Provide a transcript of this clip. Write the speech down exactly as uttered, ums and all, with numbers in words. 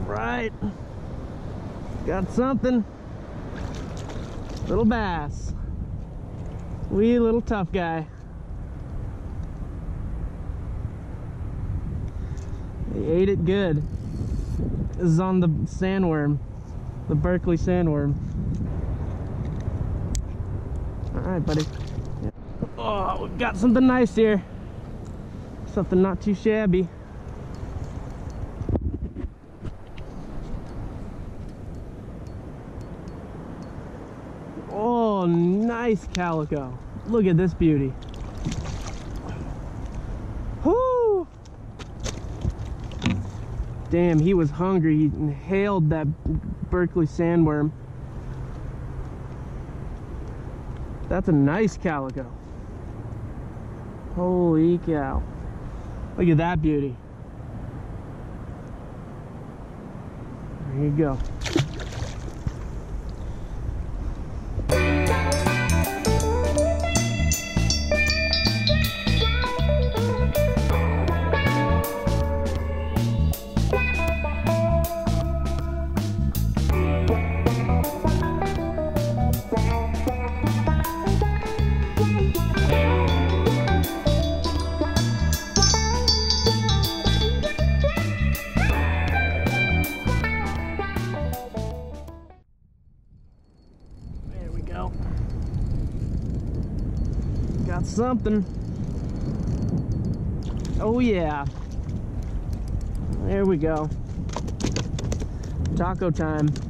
right. Got something. Little bass. Wee little tough guy. He ate it good. This is on the sandworm. The Berkley sandworm. Alright, buddy. Oh, we've got something nice here. Something not too shabby. Oh, nice calico. Look at this beauty. Whoo! Damn, he was hungry. He inhaled that Berkley sandworm. That's a nice calico. Holy cow. Look at that beauty. There you go. Got something. Oh yeah. There we go. Taco time.